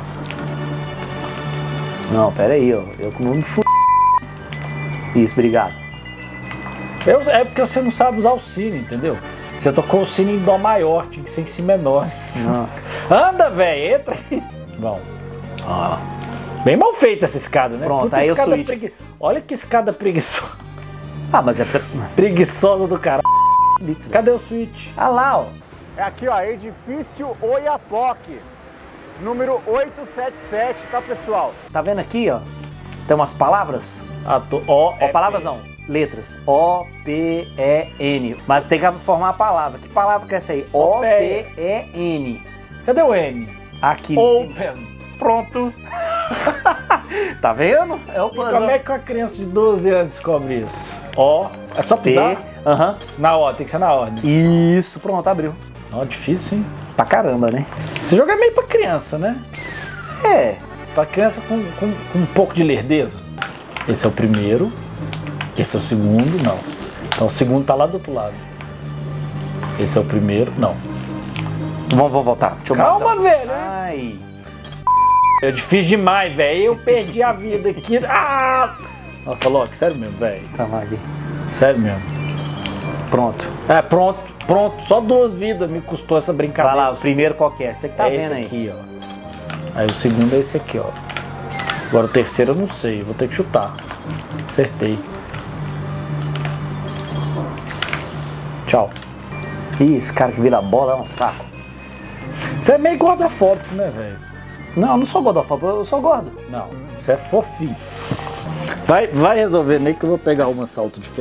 Não, pera aí, ó. Eu não me fu... Isso, obrigado. É porque você não sabe usar o sino, entendeu? Você tocou o sino em dó maior, tinha que ser em si menor. Nossa. Anda, velho, entra aí. Bom, Ó. bem mal feita essa escada, né? Pronto, Puta aí o escada switch. Olha que escada preguiçosa. Ah, mas é... Preguiçosa do caralho. Cadê? Cadê o switch? Ah lá, ó. É aqui, ó, edifício Oiapoque, número 877, tá, pessoal? Tá vendo aqui, ó? Tem umas palavras? Ó, Ó, palavras não. Letras. O-P-E-N. Mas tem que formar a palavra. Que palavra que é essa aí? O-P-E-N. Cadê o N? Aqui em cima. Open. Pronto. Tá vendo? É o E puzzle. como é que uma criança de 12 anos descobre isso? Ó, é só P. pisar? Aham. Na ordem, tem que ser na ordem. Isso, pronto, abriu. Ó, difícil, hein? Pra caramba, né? Esse jogo é meio pra criança, né? É. Pra criança com um pouco de lerdeza. Esse é o primeiro. Esse é o segundo, não. Então o segundo tá lá do outro lado. Esse é o primeiro, não. Vamos voltar. Deixa eu Calma, matar. velho. Ai. É difícil demais, velho. Eu perdi a vida aqui. Ah! Nossa, Loki, sério mesmo, velho. Samag. Sério mesmo. Pronto. É, pronto. Só 2 vidas me custou essa Vai brincadeira. lá, o primeiro qual que é? Você que tá é vendo esse aí. aqui, ó. Aí o segundo é esse aqui, ó. Agora o terceiro eu não sei, vou ter que chutar. Acertei. Tchau. Ih, esse cara que vira bola é um saco. Você é meio gordofóbico, né, velho? Não, eu não sou gordofóbico, eu sou gordo. Não, você é fofinho. Vai resolver nem que eu vou pegar uma salto de fé.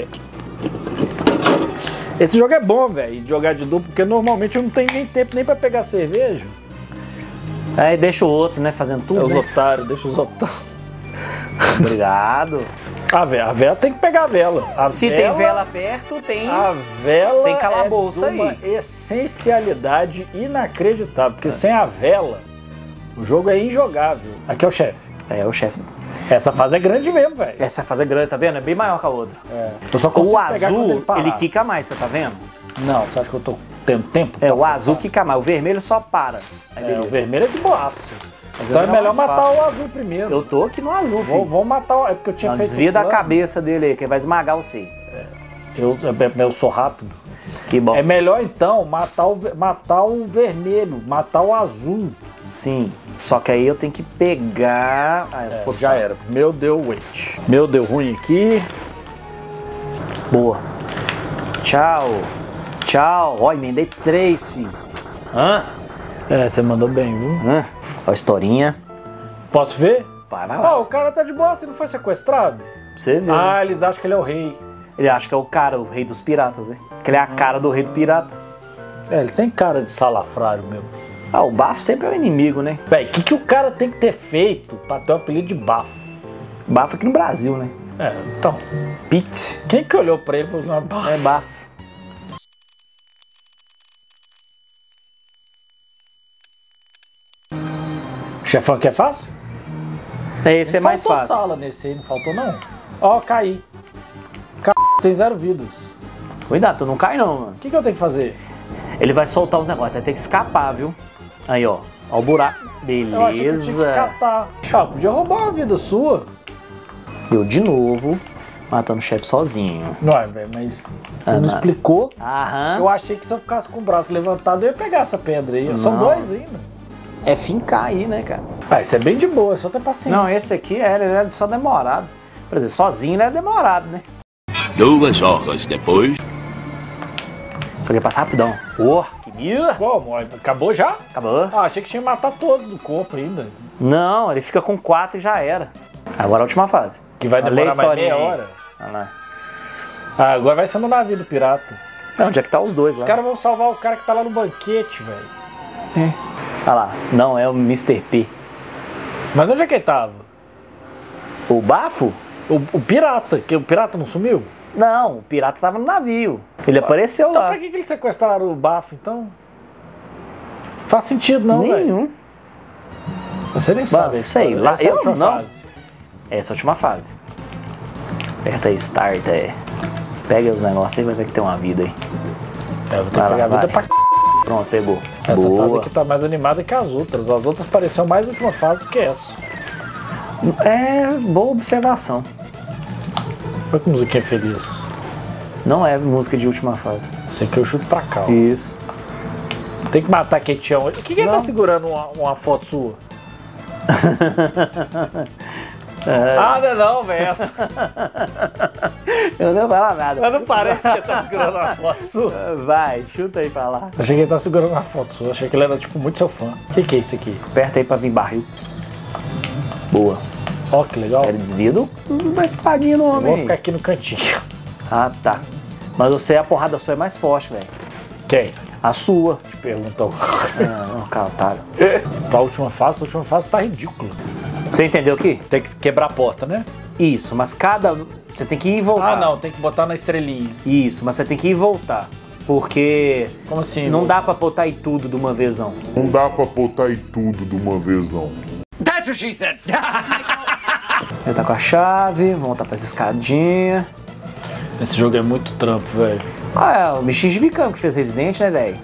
Esse jogo é bom, velho, de jogar de duplo, porque normalmente eu não tenho nem tempo nem pra pegar cerveja. Aí deixa o outro, né, fazendo tudo, Os né? otários, deixa os otários. Obrigado. A vela tem que pegar a vela. Se tem vela perto, tem... A vela Tem calabouço é de uma aí. essencialidade inacreditável, porque sem a vela, o jogo é injogável. Aqui é o chefe. É, o chefe. Essa fase é grande mesmo, velho. Essa fase é grande, tá vendo? É bem maior que a outra. Eu só consigo O pegar quando azul, parar. ele quica mais, você tá vendo? Não, você acha que eu tô tendo tempo? É, o azul quica mais, o vermelho só para. Aí É, beleza. o vermelho é de boaça. O Então é vermelho melhor mais matar fácil. o azul primeiro. Eu tô aqui no azul, filho. Vou matar o... É porque eu tinha Não, feito desvia um da plano. cabeça dele aí, que ele vai esmagar você. Eu sou rápido. Que bom. É melhor então matar o vermelho, matar o azul. Sim, só que aí eu tenho que pegar... Ah, eu Já era. Meu deu wait. Meu deu ruim aqui. Boa. Tchau. Tchau. Ó, emendei 3, filho. Hã? É, você mandou bem, viu? Hã? Ó a historinha. Posso ver? Vai lá. Ah, o cara tá de boa, você não foi sequestrado? Pra você ver. Ah, eles acham que ele é o rei. Ele acha que é o cara, o rei dos piratas, né? Que ele é a cara do rei do pirata. É, ele tem cara de salafrário mesmo. Ah, o bafo sempre é o inimigo, né? Véi, o que o cara tem que ter feito pra ter o apelido de bafo? Bafo aqui no Brasil, né? É, então. Pete. Quem que olhou pra ele e falou, não, bafo? É bafo. Chefão aqui é fácil? Esse é mais Faltou fácil. sala nesse aí, não faltou não? Ó, caí. Tem 0 vidas. Cuidado, tu não cai não, mano. O que eu tenho que fazer? Ele vai soltar os negócios, vai ter que escapar, viu? Aí, ó. Ó o buraco. Eu achei que eu tinha que Beleza. catar. Ah, podia roubar uma vida sua. Deu de novo, matando o chefe sozinho. Não é, velho, mas você não explicou. Aham. Eu achei que se eu ficasse com o braço levantado, eu ia pegar essa pedra aí. São Não. 2 ainda. É fincar aí, né, cara? Ah, isso é bem de boa, é só ter paciência. Não, esse aqui ele é só demorado. Por exemplo, sozinho ele é demorado, né? 2 horas depois. Só que passa rapidão. Ô, que mira! Como? Acabou já? Acabou? Ah, achei que tinha que matar todos do corpo ainda. Não, ele fica com 4 e já era. Agora a última fase. Que vai Olha a demorar mais historinha meia aí. hora. Olha lá. Ah, agora vai ser no navio do pirata. Não, onde é que tá os dois lá? Os caras vão salvar o cara que tá lá no banquete, velho. Olha lá. Não, é o Mr. P. Mas onde é que ele tava? O bafo? O pirata, que o pirata não sumiu? Não, o pirata tava no navio. Ele apareceu Então lá. pra que eles sequestraram o bafo, então? Faz sentido não, velho. Nenhum. Você nem sabe. a sei história. lá, Essa é a eu última não. fase. Essa é a última fase. Aperta aí, start, Pega os negócios aí, vai ver que tem uma vida aí. É, eu vou ter Vai que lá, pegar a vida vai. pra Pronto, pegou. Essa fase Boa. aqui tá mais animada que as outras. As outras pareciam mais última fase do que essa. É, boa observação. Olha que musiquinha feliz. Não é música de última fase. Sei que eu chuto pra cá. Ó. Isso. Tem que matar quem tinha. O que ele tá segurando uma foto sua? Ah, não, velho. Eu não vou falar nada. Mas não parece que ele tá segurando uma foto sua. Vai, chuta aí pra lá. Achei que ele tá segurando uma foto sua. Achei que ele era, tipo, muito seu fã. O que é isso aqui? Aperta aí pra vir barril. Boa. Ó, que legal. Ele desvia da espadinha no Eu homem. vou ficar aqui no cantinho. Ah, tá. Mas você, a porrada sua é mais forte, velho. Quem? A sua. Te perguntou. Ah, não, cara, otário. Pra última fase tá ridículo. Você entendeu aqui? Tem que quebrar a porta, né? Isso, mas cada... Você tem que ir e voltar. Ah, não. Tem que botar na estrelinha. Isso, mas você tem que ir e voltar. Porque Como assim? não dá pra botar aí tudo de uma vez, não. Não dá pra botar aí tudo de uma vez, não. That's what she said. Ele tá com a chave, voltar pra essa escadinha. Esse jogo é muito trampo, velho. Ah, é o bichinho de bicão que fez Resident, né, velho?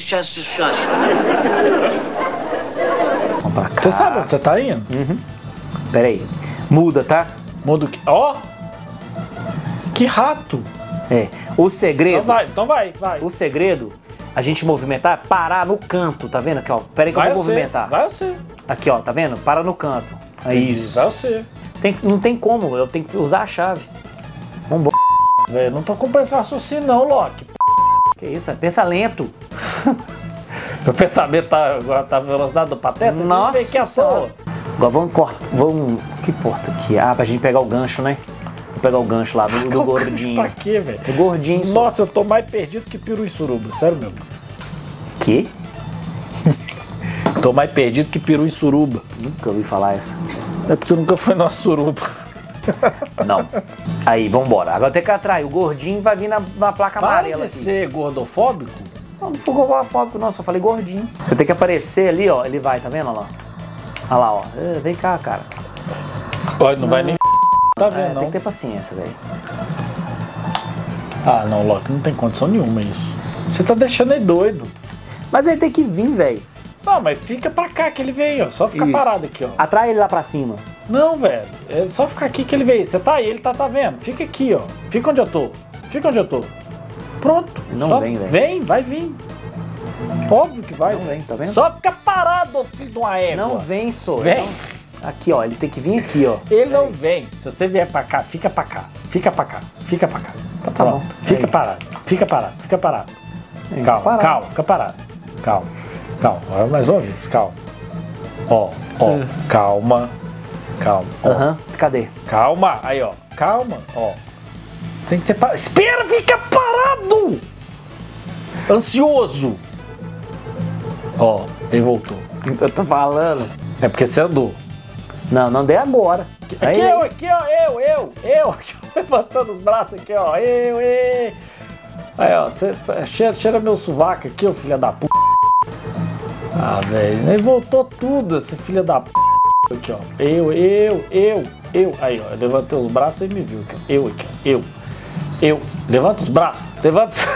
Vamos pra cá. Você sabe onde você tá indo? Pera aí. Muda, tá? Muda o que. Ó! Que rato! É. O segredo... Então vai. O segredo, a gente movimentar, parar no canto, tá vendo aqui, ó? Pera aí que eu vou movimentar. Vai você. Aqui, ó, tá vendo? Para no canto. É isso. Vai você. Não tem como, eu tenho que usar a chave. Vambora. Velho, não tô acompanhando esse raciocínio não, Loki. Que isso, pensa lento. Meu pensamento agora tá a velocidade do Pateta? Nossa que Senhora. Agora vamos cortar. Vamos. Que porta aqui? Ah, pra gente pegar o gancho, né? Vou pegar o gancho lá do gordinho. Pra quê, velho? Do gordinho. Nossa, eu tô mais perdido que peru em suruba. Sério mesmo. Que? Tô mais perdido que peru em suruba. Nunca ouvi falar essa. É porque você nunca foi na suruba. Não. Aí, vambora. Agora tem que atrair. O gordinho vai vir na placa amarela Para de aqui. ser gordofóbico. Não foi gordofóbico, não. Só falei gordinho. Você tem que aparecer ali, ó. Ele vai, tá vendo? Olha lá. Olha lá, ó. Vem cá, cara. Olha, não vai nem tá vendo, não. Tem que ter paciência, velho. Ah, não, Loki, não tem condição nenhuma isso. Você tá deixando ele doido. Mas ele tem que vir, velho. Não, mas fica pra cá que ele vem, ó. Só fica Isso. parado aqui, ó. Atrai ele lá pra cima. Não, velho. É só ficar aqui que ele vem. Você tá aí, ele tá vendo. Fica aqui, ó. Fica onde eu tô. Fica onde eu tô. Pronto. Não Só vem, velho. Vem, vai vir. Óbvio que vai. Não vem, tá vendo? Só fica parado, filho de uma égua. Não vem, só. Vem. Aqui, ó. Ele tem que vir aqui, ó. Ele não vem. Se você vier pra cá, fica pra cá. Fica pra cá. Fica pra cá. Tá Pronto. bom. Fica Aí. parado. Fica parado. Fica parado. Calma, parado. calma. Fica parado. Calma. Calma. Agora mais uma vez. Calma. Ó. Calma. Calma. Ó. Aham. Cadê? Calma. Aí, ó. Calma. Ó. Tem que ser parado. Espera, fica parado! Ansioso. Ó. Ele voltou. Eu tô falando. É porque você andou. Não, não dei agora. Aqui, ó, aqui, ó, levantando os braços aqui, ó, eu. Aí, ó, cheira meu sovaco aqui, ô filha da p. Ah, velho, ele voltou tudo, esse filho da p. Aqui, ó, eu. Aí, ó, eu levantei os braços e me viu aqui, ó, eu. Levanta os braços, levanta os...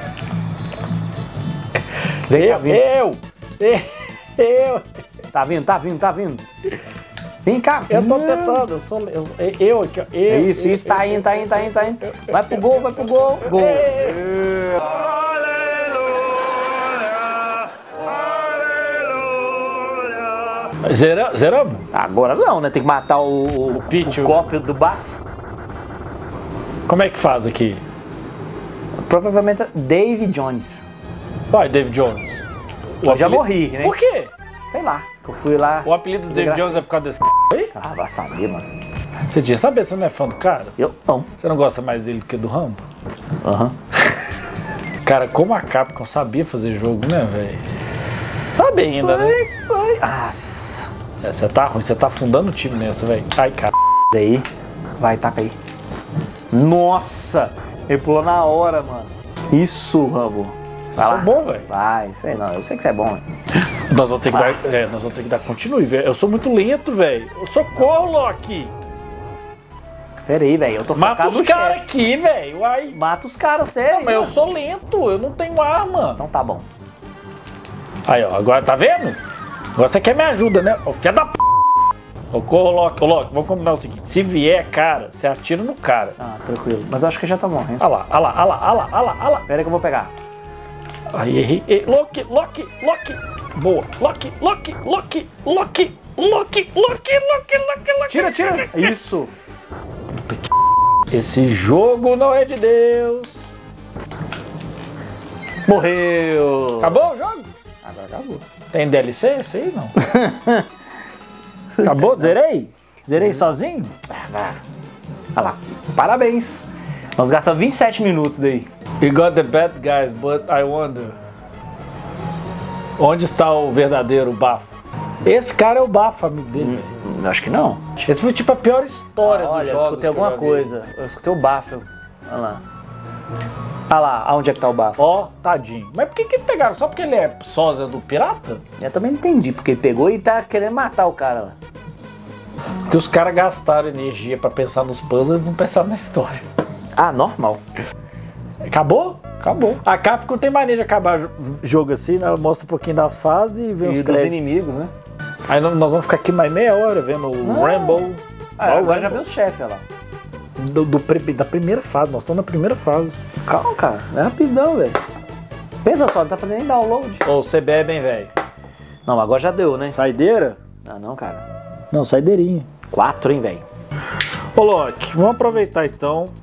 Eu. Tá vindo. Vem cá. Eu tô tentando, eu aqui, ó. Isso, tá indo. Vai pro gol. Gol. Zeramos? Agora não, né? Tem que matar o Pitch, cópio do bafo. Como é que faz aqui? Provavelmente é Dave Jones. Vai, David Jones. Eu já morri, né? Por quê? Sei lá, que eu fui lá. O apelido do David Jones é por causa desse aí? Ah, vai saber, mano. Você tinha saber, você não é fã do cara? Eu não. Você não gosta mais dele do que do Rambo? Aham. Cara, como a Capcom sabia fazer jogo, né, velho? Sabe ainda, né? Sai. Ah, Você tá ruim, você tá afundando o time nessa, velho. Ai, cara. daí. Vai, taca aí. Nossa! Ele pulou na hora, mano. Isso, Rambo. Vai lá. Isso é bom, velho. Vai, isso aí não. Eu sei que você é bom, velho. Nós vamos ter que dar, Nossa. nós vamos ter que dar continue, velho. Eu sou muito lento, velho. Socorro, Loki. Pera aí, velho. Eu tô Mata focado no os caras chefe. aqui, velho. Ai. Mata os caras, sério. Mas eu sou lento, eu não tenho arma. Então tá bom. Aí, ó, agora tá vendo? Agora você quer me ajuda, né? Ô, filha da p. Ô, Loki, vamos combinar o seguinte: se vier, cara, você atira no cara. Ah, tranquilo. Mas eu acho que já tá morrendo. Olha lá. Pera aí que eu vou pegar. Aí, errei. Loki. Boa. Loki. Tira. Isso. Esse jogo não é de Deus. Morreu. Acabou o jogo? Agora acabou. Tem DLC? Sei não. Acabou? Zerei? Zerei sozinho? Olha lá. Parabéns. Nós gastamos 27 minutos daí. You got the bad guys, but I wonder. Onde está o verdadeiro bafo? Esse cara é o bafo, amigo dele, velho. Acho que não. Esse foi tipo a pior história do Olha, jogo. eu escutei alguma coisa. Eu escutei o bafo. Olha lá. Olha lá, aonde é que tá o bafo? Ó, tadinho. Mas por que pegaram? Só porque ele é sósia do pirata? Eu também não entendi, porque ele pegou e tá querendo matar o cara lá. Porque os caras gastaram energia pra pensar nos puzzles e não pensaram na história. Ah, normal. Acabou? Acabou. A Capcom tem mania de acabar jogo assim, né? Ela mostra um pouquinho das fases e vê os E dos créditos. inimigos, né? Aí nós vamos ficar aqui mais meia hora vendo o Rainbow. Ah, Ó, o agora já Rainbow. viu os chefes, olha lá. Da primeira fase, nós estamos na primeira fase. Calma, cara. É rapidão, velho. Pensa só, não tá fazendo nem download. Ô, você bebe, hein, velho? Não, agora já deu, né? Saideira? Ah, não, cara. Não, saideirinha. 4, hein, velho. Ô, Loki, vamos aproveitar então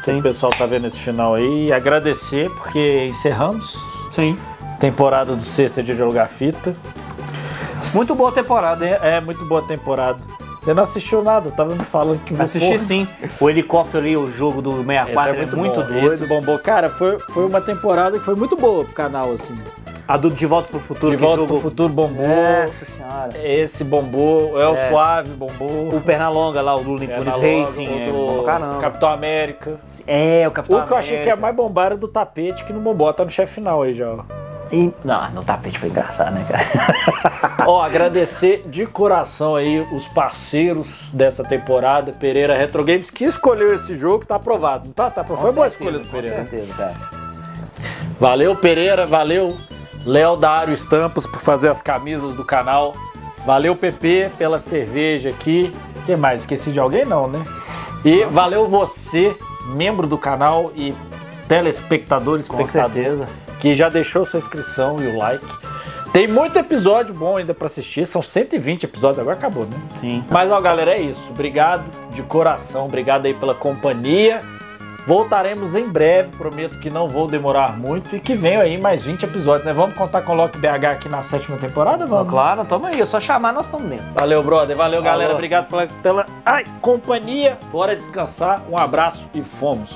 que o pessoal tá vendo esse final aí. E agradecer, porque encerramos. Sim. Temporada do Sexta Dia de Alugar Fita. Muito boa temporada. Muito boa temporada. Você não assistiu nada, tava me falando que você assisti sim. O helicóptero ali, o jogo do 64 é muito doido. Esse bombou. Cara, foi uma temporada que foi muito boa pro canal, assim. A do De Volta pro Futuro. De Volta pro Futuro bombou. Nossa senhora. Esse bombou. O Suave bombou. O Pernalonga lá, o Looney Tunes Racing. Do Capitão América. O Capitão América. O que eu achei que é mais bombado do tapete, que não bombou. Tá no chefe final aí já, ó. Não, no tapete foi engraçado, né, cara? Ó, agradecer de coração aí os parceiros dessa temporada, Pereira Retro Games, que escolheu esse jogo, tá aprovado, não tá? Tá aprovado. Foi boa a escolha do Pereira. Com certeza, cara. Valeu, Pereira, valeu, Léo da Aero Estampas por fazer as camisas do canal. Valeu, PP, pela cerveja aqui. O que mais? Esqueci de alguém? Não, né? E valeu você, membro do canal e telespectador, com certeza, que já deixou sua inscrição e o like. Tem muito episódio bom ainda pra assistir, são 120 episódios, agora acabou, né? Sim. Mas, ó, galera, é isso. Obrigado de coração, obrigado aí pela companhia. Voltaremos em breve, prometo que não vou demorar muito e que venham aí mais 20 episódios, né? Vamos contar com o Loki BH aqui na 7ª temporada? Vamos? Claro, tamo aí, é só chamar, nós estamos dentro. Valeu, brother, valeu, galera, obrigado pela companhia. Bora descansar, um abraço e fomos.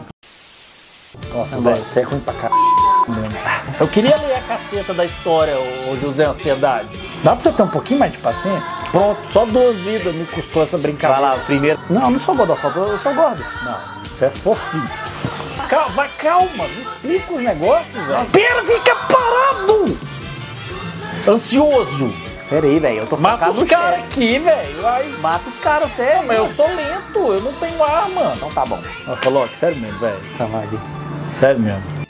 Nossa, velho, você é ruim pra caralho mesmo. Eu queria ler a caceta da história, ô José Ansiedade. Dá pra você ter um pouquinho mais de paciência? Pronto, só 2 vidas me custou essa brincadeira. Vai lá, primeiro. Não, não sou godofóbico, eu sou gordo. Não, você é fofinho. Calma, me explica os negócios, velho. Espera, fica parado! Ansioso. Pera aí, velho, eu tô focado no Mata os caras aqui, velho. Mata os caras, sério. Mas eu sou lento, eu não tenho arma. Então tá bom. Nossa, Loki, sério mesmo, velho. Essa vaga. Sério mesmo.